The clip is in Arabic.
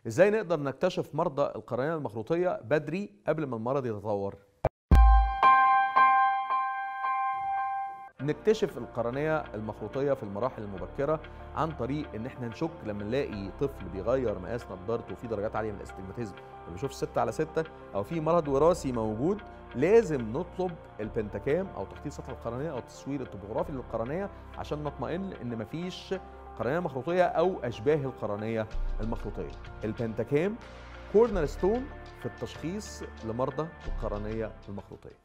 ازاي نقدر نكتشف مرضى القرنية المخروطية بدري قبل ما المرض يتطور؟ نكتشف القرنية المخروطية في المراحل المبكرة عن طريق ان احنا نشك لما نلاقي طفل بيغير مقاس نظارته وفي درجات عالية من الاستجماتيزم وبيشوف 6/6 او في مرض وراثي موجود. لازم نطلب البنتاكام او تخطيط سطح القرنية او التصوير الطبوغرافي للقرنية عشان نطمئن ان مفيش قرنية مخروطية او اشباه القرنية المخروطية. البنتاكام كورنر ستون في التشخيص لمرضى القرنية المخروطية.